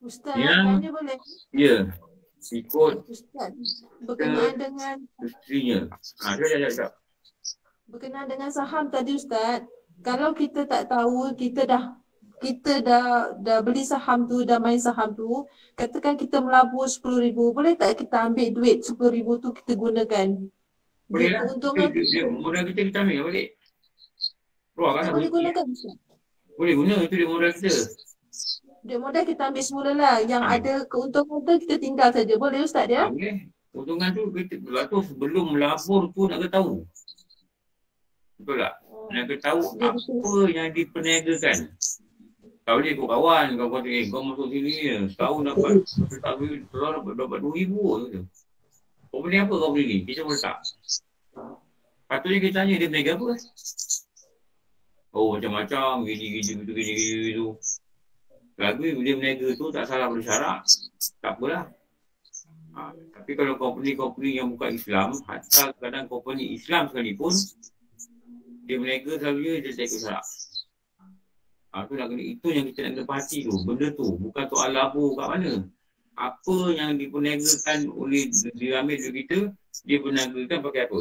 Ustaz, yang tanya boleh? ya ikut Ustaz, ke berkenaan dengan isterinya. Ha, jap, jap, jap, jap. berkenaan dengan saham tadi Ustaz, kalau kita tak tahu, kita dah kita dah dah beli saham tu, dah main saham tu, katakan kita melabur sepuluh ribu, boleh tak kita ambil duit sepuluh ribu tu kita gunakan? Boleh Duit lah. keuntungan Dia, dia, modal kita kita ambil balik. Keluarkan tak lah boleh bunyi. gunakan Ustaz. Boleh guna, itu dia modal kita. Duit modal kita ambil semula lah, yang Ha. ada keuntungan tu kita tinggal saja. Boleh Ustaz Ha, dia? boleh. Keuntungan tu kita tu sebelum melabur tu nak kena tahu. Betul tak? Nak kena tahu Dia apa betul. yang diperniagakan. Tak boleh ikut kawan. Kau kata, eh, kau masuk sini je. Setahun dapat, setahun dapat, dapat dua ribu je. Kau beli apa kau beli ni? Kita boleh tak? Patutnya kita tanya dia berniaga apa? Oh, macam-macam. Gini, gini, gitu, gini, gini, gitu. Lagi dia berniaga tu tak salah pada syarak. Tak apalah. Ha, tapi kalau company-company yang bukan Islam, hatta kadang company Islam sekalipun, dia berniaga selalunya dia tak ikut syarak. Ha, tu nak kena, itu yang kita nak kena perhati tu. Benda tu. Bukan soal labur kat mana. Apa yang diperniagakan oleh, dia ambil duit kita, dia perniagakan pakai apa?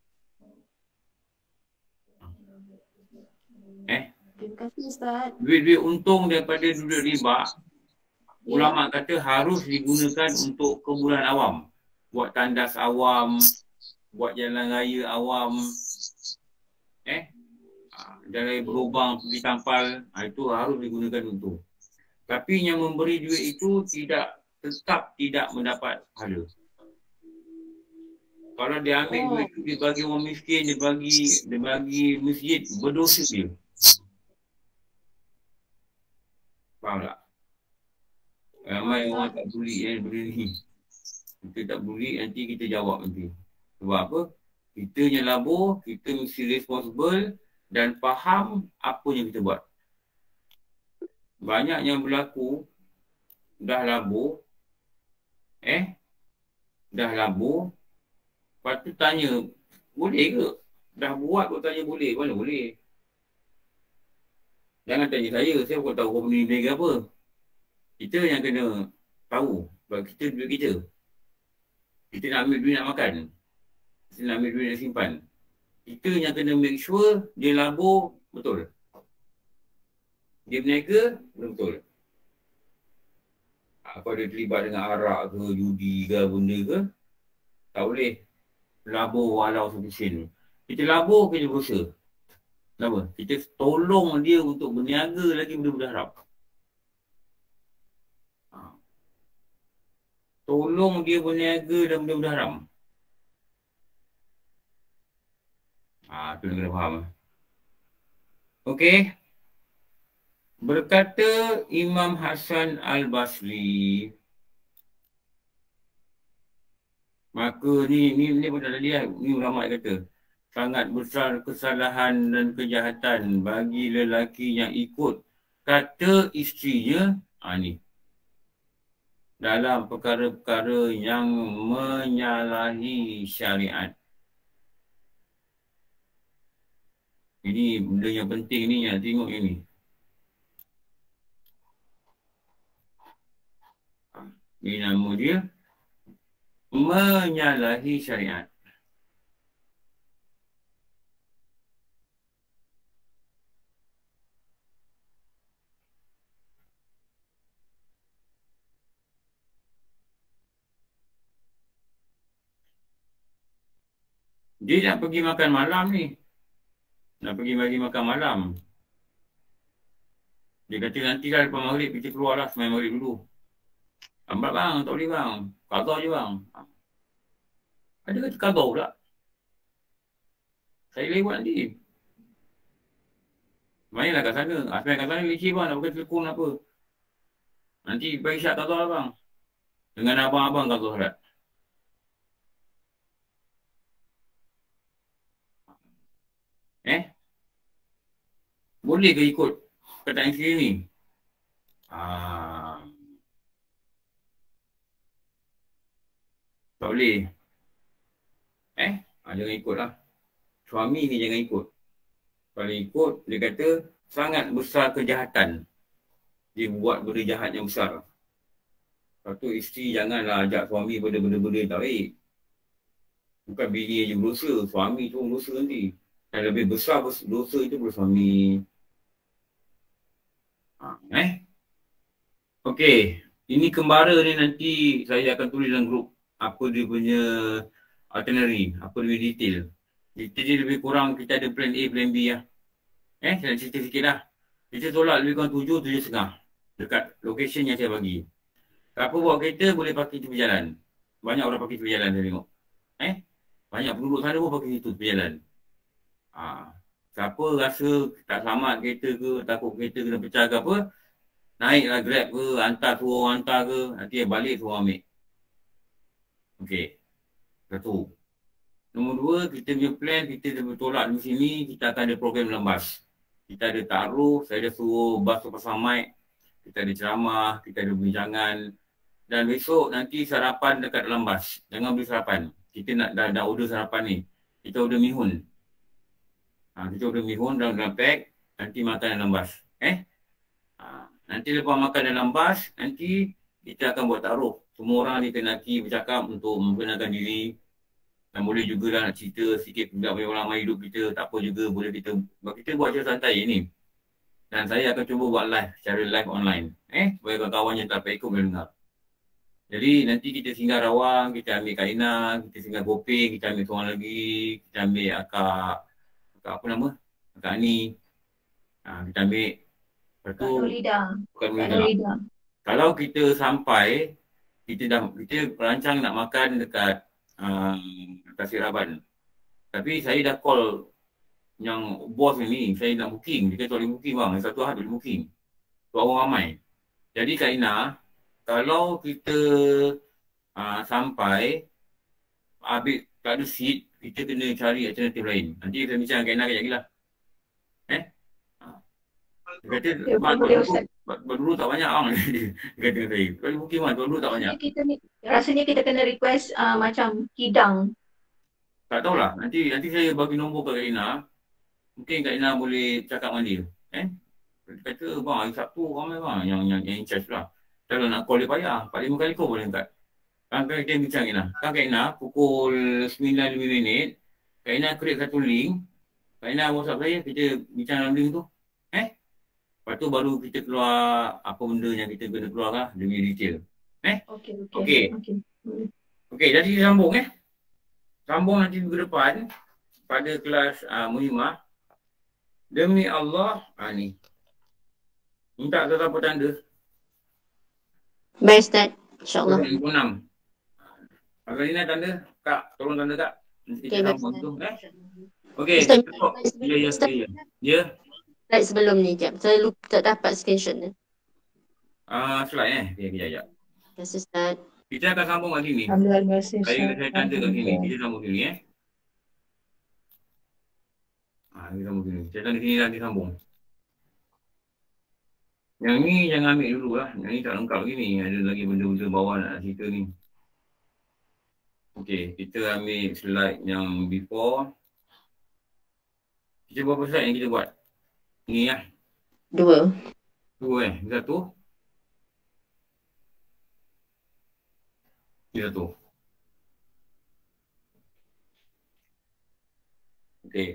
Eh? Terima kasih Ustaz. Duit-duit untung daripada duit riba, Ya. ulama kata harus digunakan untuk keperluan awam. Buat tandas awam, buat jalan raya awam. Eh? Ha, jalan berlubang, pergi tampal, ha, itu harus digunakan untuk. Tapi yang memberi duit itu tidak tetap tidak mendapat pahala. Kalau dia ambil Oh. duit itu, dia bagi orang miskin, dia bagi dia bagi masjid, berdosa dia. Faham tak? Ramai orang tak buli yang benda ni. Kita tak buli, nanti kita jawab nanti. Sebab apa? Kita yang labur, kita mesti responsible dan faham apa yang kita buat. Banyak yang berlaku, dah labur, eh, dah labur, lepas tu tanya, boleh ke? Dah buat kau tanya boleh, mana boleh? Jangan tanya saya, saya bukan tahu company berniaga apa. Kita yang kena tahu, sebab kita duit kita. Kita nak ambil duit nak makan. Kita nak ambil duit nak simpan. Kita yang kena make sure dia labur betul. Dia berniaga betul. Apa dia terlibat dengan arak ke, judi ke, benda ke, tak boleh labur walau sebusin. Kita labur, kita berusaha. Kenapa? Kita tolong dia untuk berniaga lagi benda-benda haram. Ha. Tolong dia berniaga dan benda-benda haram. Ha, tu nak kena faham. Okey. Berkata Imam Hasan Al-Basri, maka ni ni ni pun dah lihat, ni ulama kata sangat besar kesalahan dan kejahatan bagi lelaki yang ikut kata isterinya, ha, ni dalam perkara-perkara yang menyalahi syariat. Ini benda yang penting ni, yang tengok ini. Ini nama dia menyalahi syariat. Dia nak pergi makan malam ni. Nak pergi bagi makan malam. Dia kata nanti lah lepas maghrib kita keluar lah semain maghrib dulu. Lambat bang, tak boleh bang. Qadha je bang. Ada kata qadha pula. Saya lewat nanti. Mainlah kat sana. Asal kat sana leceh bang, nak pakai telefon apa. Nanti bagi syak qadha lah bang. Dengan abang-abang qadha salat. Eh? Boleh ke ikut perkataan isteri ni? Ah. Tak boleh. Eh? Ah, jangan ikut lah. Suami ni jangan ikut. Kalau ikut, dia kata sangat besar kejahatan. Dia buat benda jahat yang besar. Lepas tu isteri janganlah ajak suami pada benda-benda tak baik. Bukan bini je berdosa, suami tu berdosa nanti. Dan lebih besar dosa itu bersuami. Ha, eh? Okey. Ini kembara ni nanti saya akan tulis dalam grup apa dia punya itinerary, apa dia punya detail. Detail dia lebih kurang kita ada plan A, plan B lah. Eh, saya nak cerita sikit lah. Kita tolak lebih kurang tujuh, tujuh setengah. Dekat location yang saya bagi. Siapa bawa kereta boleh parking tepi jalan. Banyak orang parking tepi jalan saya tengok. Eh, banyak penduduk sana pun parking situ tepi jalan. Ha, siapa rasa tak selamat kereta ke, takut kereta kena pecah ke apa, naiklah Grab ke, hantar suruh orang hantar ke, nanti balik suruh ambil. Okey. Satu. Nombor dua, kita punya plan, kita bertolak di sini, kita akan ada program dalam bas. Kita ada taruh, saya ada suruh bas tu pasang mic, kita ada ceramah, kita ada perbincangan. Dan besok nanti sarapan dekat dalam bas. Jangan beli sarapan. Kita nak dah, dah order sarapan ni. Kita order mihun. Ha, kita order mihun dalam, dalam pack, nanti makan dalam bas. Eh? Ha, nanti lepas makan dalam bas, nanti kita akan buat taruh. Semua orang dikenaki bercakap untuk memperkenalkan diri. Dan boleh juga lah nak cerita sikit juga banyak orang main hidup kita. Tak apa juga, boleh kita kita buat cerita santai ni. Dan saya akan cuba buat live, secara live online. Eh, supaya kawan-kawan yang tak dapat ikut boleh dengar. Jadi nanti kita singgah Rawang, kita ambil Kak Ina, kita singgah Gopeng, kita ambil seorang lagi, kita ambil akak, akak apa nama? Akak Ani. Ha, kita ambil, lepas tu, bukan Nurida. Kalau kita sampai, kita dah, kita perancang nak makan dekat um, Tasik Raban. Tapi saya dah call yang bos ni, saya nak booking. Dia kata boleh booking bang, satu hari boleh booking. Tu orang ramai. Jadi Kak Ina, kalau kita uh, sampai, habis tak ada seat, kita kena cari alternatif lain. Nanti kita bincang Kak Ina kejap lagi lah. Eh? Dia kata, buat dulu tak banyak bang. Dia kata saya, kalau booking bang, dulu tak banyak. Kita ni, rasanya kita kena request uh, macam kidang. Tak tahulah, nanti nanti saya bagi nombor ke Kak Ina. Mungkin Kak Ina boleh cakap dengan dia. Eh? Dia kata, bang, hari Sabtu ramai bang yang yang, yang in charge lah. Kalau nak call dia payah, empat lima kali call boleh angkat. Kan kita bincang Kak Ina. Kan Kak Ina, pukul sembilan lebih minit, Kak Ina create satu link. Kak Ina WhatsApp saya, kita bincang dalam link tu. Eh? Lepas tu baru kita keluar apa benda yang kita kena keluar lah, demi detail. Eh? Okey, okey. Okey. Okey. Okey, jadi kita sambung eh. Sambung nanti minggu depan pada kelas uh, Muhimah. Demi Allah, ha ni. Minta tanda apa tanda? Baik Ustaz, insyaAllah. lima puluh enam. Agak Lina tanda, Kak, tolong tanda Kak. Nanti kita Okey, baik sambung Ustaz. tu. Eh? Okey, Ustaz, cukup. Ya, ya, Ustaz, ya. Ya. slide sebelum ni, jap. Saya lupa tak dapat screenshot ni. Ah, slide eh. Okey, kejap, kejap. Terima kasih Ustaz. Kita akan sambung kat sini. Alhamdulillah, terima kasih. Saya saya tanda kat sini. Kita sambung sini eh. Ah, kita sambung sini. Saya tanda sini nanti sambung. Yang ni jangan ambil dulu lah. Yang ni tak lengkap lagi ni. Ada lagi benda-benda bawah nak cerita ni. Okey, kita ambil slide yang before. Kita berapa slide yang kita buat? Ni lah. Dua. Dua eh. Ini satu. Ini satu. Okey.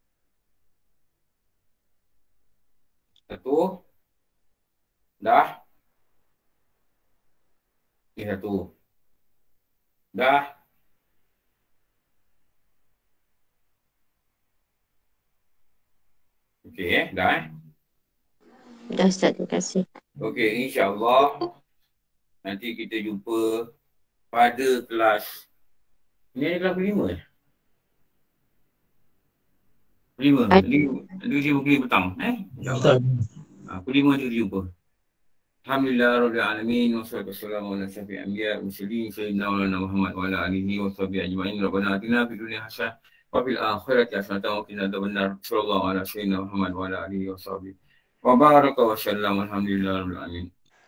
Satu. Dah. Ini satu. Dah. Okey eh. Dah eh. Dah Ustaz, terima kasih. Okey, insyaAllah nanti kita jumpa pada kelas. Ini ada kelas kelima eh? Kelima. Nanti kita mungkin petang eh. InsyaAllah. Ha, kelima nanti kita jumpa. Alhamdulillah Rabbil Alamin. Wassalatu wassalamu ala syafi'il anbiya wal mursalin sayyidina Maulana Muhammad wa ala alihi wa sahbihi ajma'in. Rabbana atina fid dunya hasanah wa fil akhirati hasanah wa qina adzabannar. Sallallahu ala sayyidina Muhammad wa ala alihi wa sahbihi. Wa baraka wa sallam. Alhamdulillah Rabbil Alamin.